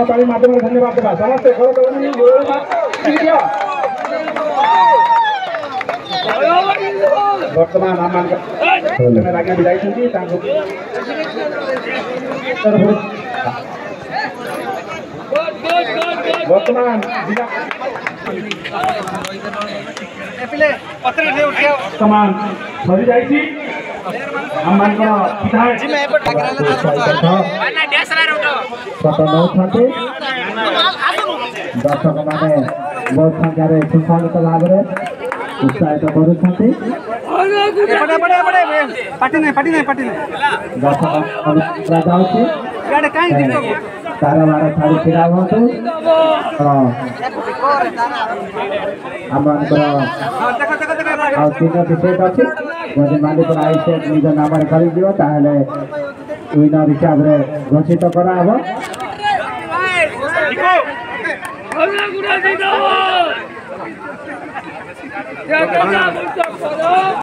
ताली माध्यम धन्यवाद देवा समस्त घर वर्तमान आम आज्ञा भी वर्तमान समान सरी जाइए आम दर्शक मैंने बहुत संख्यार सुसंगत भाव में उत्साहित कारबार छाड़ी फिरा हूँ आम तीन टिकेट अच्छी जब मालिक आईसे निज नाम कर विनर हिसाब से घोषित करा